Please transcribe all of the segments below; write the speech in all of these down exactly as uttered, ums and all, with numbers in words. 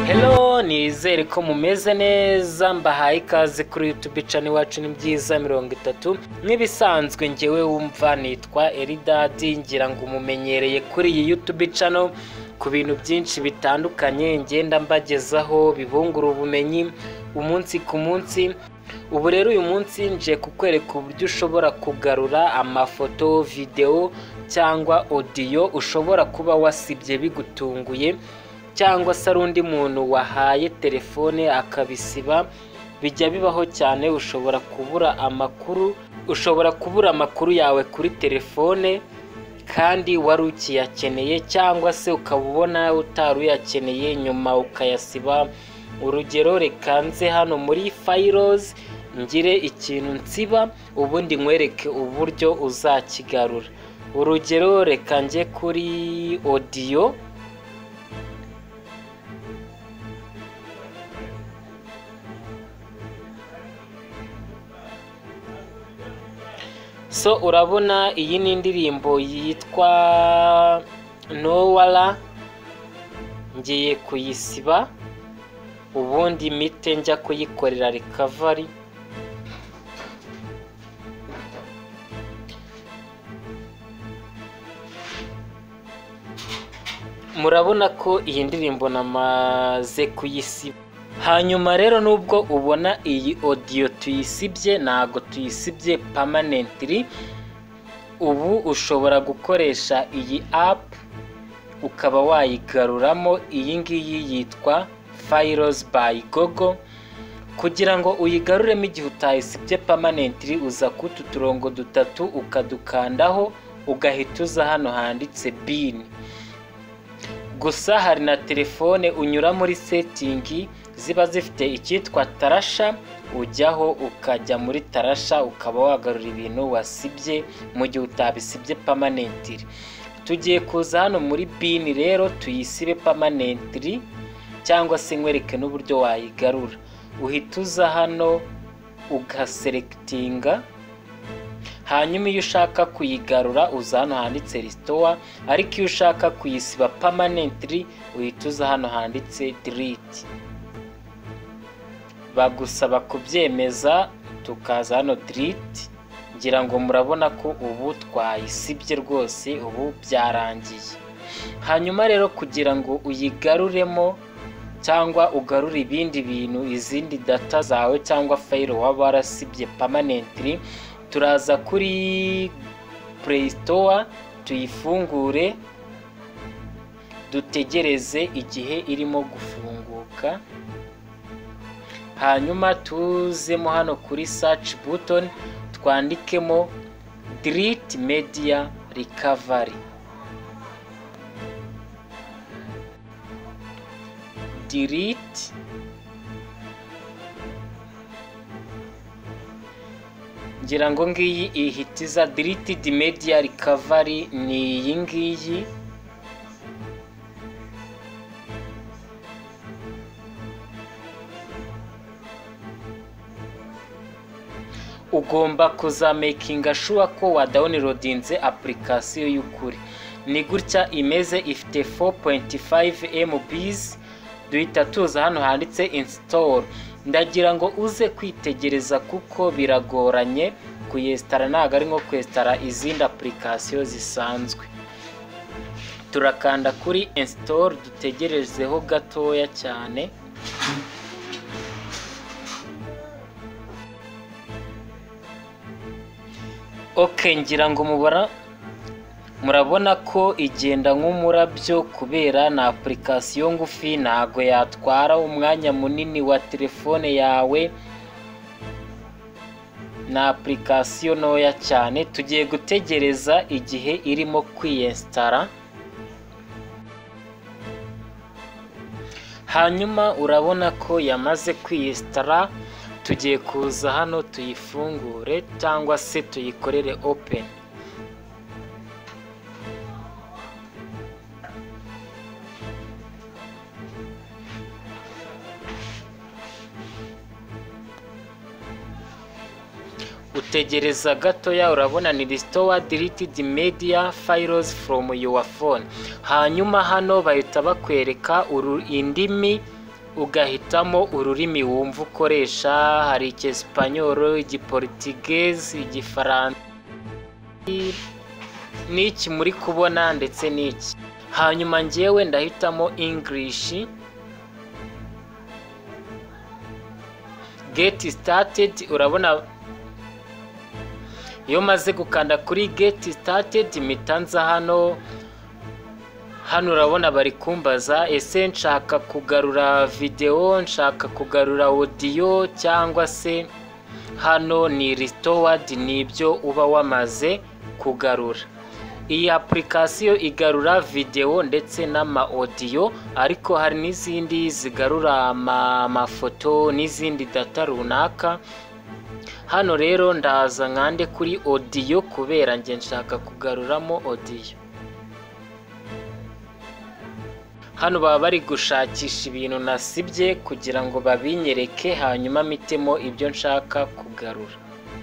Hello, nizere ko mumeze neza, mbahaye ikaze kuri YouTube channel wacu ni byiza mirongo itatu. Nk'ibisanzwe ngewe wumva nitwa Eridadi, ngira ngo umumenyereye kuri iyi YouTube channel ku bintu byinshi bitandukanye ngenda mbagezaho bibungura ubumenyi umunsi ku munsi. Ubu rero uyu munsi nje kukwereka uburyo ushobora kugarura amafoto, video cyangwa audio ushobora kuba wasibye bigutunguye, cyangwa se undi muntu wahaye telefone akabisiba. Bijya bibaho cyane, ushobora kubura amakuru ushobora kubura amakuru yawe kuri telefone kandi wari ukiyakeneye, cyangwa se ukabubona utari uyakeneye nyuma ukayasiba. Urugero, reka nze hano muri files ngire ikintu nsiba ubundi nkwereke uburyo uzakigarura. Urugero, reka nje kuri audio, so urabona iyi ni indirimbo yitwa Nowala, ngiye kuyisiba ubundi mite njya kuyikorera recovery. Murabona ko iyi ndirimbo namaze kuyisiba. Hanyuma rero nubwo ubona iyi audio tuyisibye, nago tuyisibye permanently. Ubu ushobora gukoresha iyi app ukaba wayigaruramo. Iyi ngiyi yitwa Files by Google. Kugira ngo uyigaruremo igihe utayisibye permanently, uza kutu turongo dutatu ukadukandaho, ugahita uza hano handitse bin. Gusa hari na telefone unyura muri setting ziba zifite icyitwa tarasha, ujyaho ukajya muri tarasha ukaba wagarura ibintu wasibye mu gihe utabisibye permanently. Tugiye kuza hano muri bin rero tuyisibe permanently, cyangwa se nkwereke n'uburyo wayigarura. Uhita uza hano ugaselectinga, hanyuma iyo ushaka kuyigarura uza hano handitse restore, ariko iyo ushaka kuyisiba permanently uhita uza hano handitse delete. Bagusaba kubyemeza, tukaza hano delete. Ngira ngo murabona ko ubu twayisibye rwose, ubu byarangiye. Hanyuma rero kugira ngo uyigaruremo cyangwa ugarure ibindi bintu, izindi data zawe cyangwa file waba warasibye permanently, turaza kuri Play Store tuyifungure, dutegereze igihe irimo gufunguka. Hanyuma tuzemo hano kuri search button twandikemo delete media recovery. Delete ngira ngo ngiyi ihitiza deleted media recovery ni iyi ngiyi. Ugomba kuza making sure ko wa downloadinze application y'ukuri. Ni gutya imeze, ifite four point five megabytes. Duhita tuza hano handitse install. Ndagira ngo uze kwitegereza kuko biragoranye kuyestara, ntago ari nko kwestara izindi application zisanzwe. Turakanda kuri install, dutegerezeho gatoya cyane. Okay, ngira ngo mubara murabona ko igenda nk'umurabyo kubera na application ngufi, ntago yatwara umwanya munini wa telefone yawe. Na application noya cyane. Tugiye gutegereza igihe irimo kwiyinstara. Hanyuma urabona ko yamaze kwiyinstara. Tugiye kuza hano tuyifungure cyangwa se tuyikorere open. utegereza gatoya urabona ni restore deleted media files from your phone. Hanyuma hano bahita bakwereka indimi ugahitamo ururimi wumva ukoresha. Hari icyesipanyoro, igiportugese, igifaransa n'iki muri kubona ndetse n'iki. Hanyuma ngewe ndahitamo English. Get started. Urabona iyo maze gukanda kuri get started mitanza hano hano urabona bari kumbaza ese nshaka kugarura video, nshaka kugarura audio cyangwa se hano ni restored, nibyo uba wamaze kugarura. Iyi application igarura video ndetse n'ama audio, ariko hari n'izindi zigarura amafoto n'izindi data runaka. Hano rero ndaza nkande kuri audio kubera nge nshaka kugaruramo audio. Hano baba bari gushakisha ibintu nasibye kugira ngo babinyereke, hanyuma mitemo ibyo nshaka kugarura.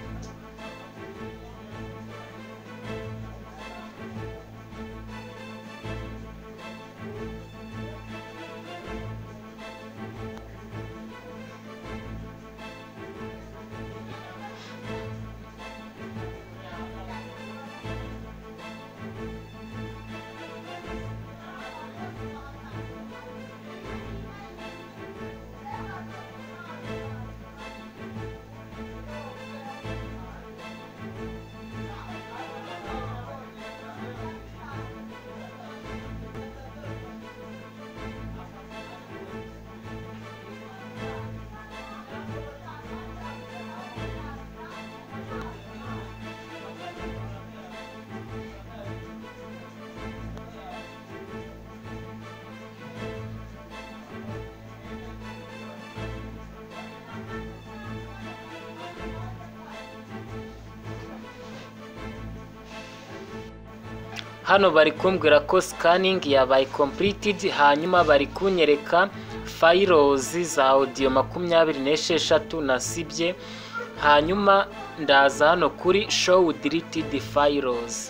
Hano bari kumbwira ko scanning yabaye completed, hanyuma bari kunyereka files za audio makumyabiri n'esheshatu nasibye. Hanyuma ndaza hano kuri show deleted files.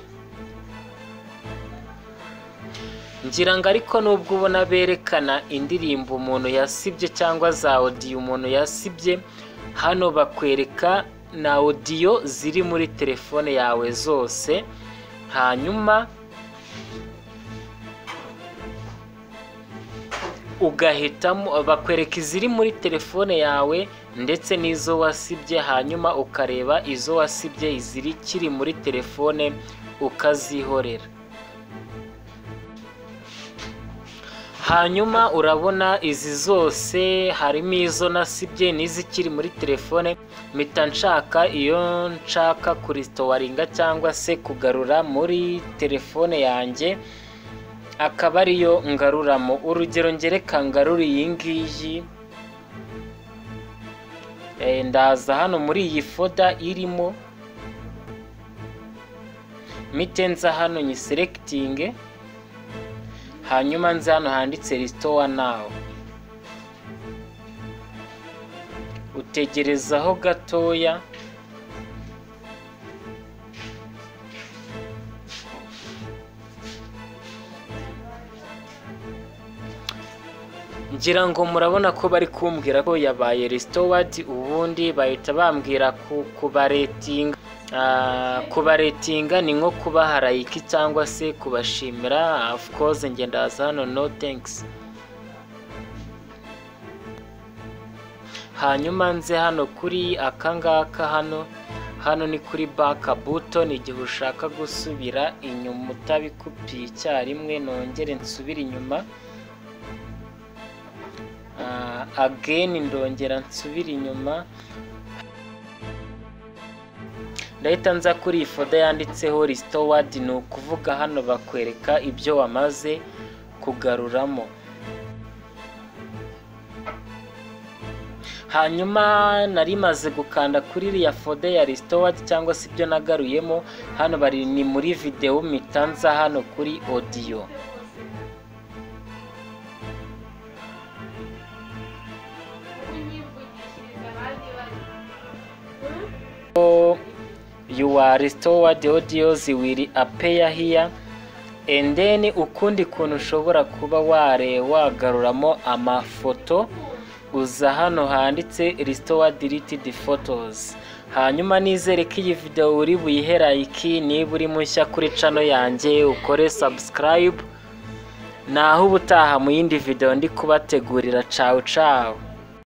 Ngira ngo ariko nubwo ubona berekana indirimbo umuntu yasibye cyangwa za audio umuntu yasibye, hano bakwereka na audio ziri muri telefone yawe zose. Hanyuma ugahitamo, bakwereka iziri muri telefone yawe ndetse n'izo wasibye, hanyuma ukareba izo wasibye iziri kiri muri telefone ukazihorera. Hanyuma urabona izi zose harimo izo nasibye n'izikiri muri telefone. Mita nshaka iyo nshaka kuristoringa cyangwa se kugarura muri telefone yanjye, akaba ariyo ngaruramo. Urugero ngereka ngarura iyi ngiyi, e, ndaza hano muri iyi folder irimo, mitenza hano nyi selecting, hanyuma nza hano handitse restore now. Utegerezaho gatoya, ngira ngo murabona ko bari kumbwira ko yabaye restored. Ubundi bahita bambwira ku kubaretinga. Uh, kubaretinga ni nko kubaha like cyangwa se kubashimira. Of course nge ndaza hano no thanks. Hanyuma nze hano kuri akangaka hano hano ni kuri back button. Igihe ushaka gusubira inyuma utabikupiye icyarimwe, nongere nsubira inyuma. Uh, again ndongera nsubira inyuma. Ndahita nza kuri iyi folder yanditseho restored, ni ukuvuga hano bakwereka ibyo wamaze kugaruramo. Hanyuma nari maze gukanda kuri iriya folder ya restored cyangwa se ibyo nagaruyemo. Hano bari ni muri video, mitanza hano kuri audio. Your restored audios will appear here. and then ukundi kuntu ushobora kuba ware wagaruramo amafoto uza hano handitse restore deleted photos. Hanyuma nizere ko iyi video uri buyihera iki, niba uri mushya kuri channel yanjye ukore subscribe, naho ubutaha mu yindi video ndi kubategurira. Ciao ciao.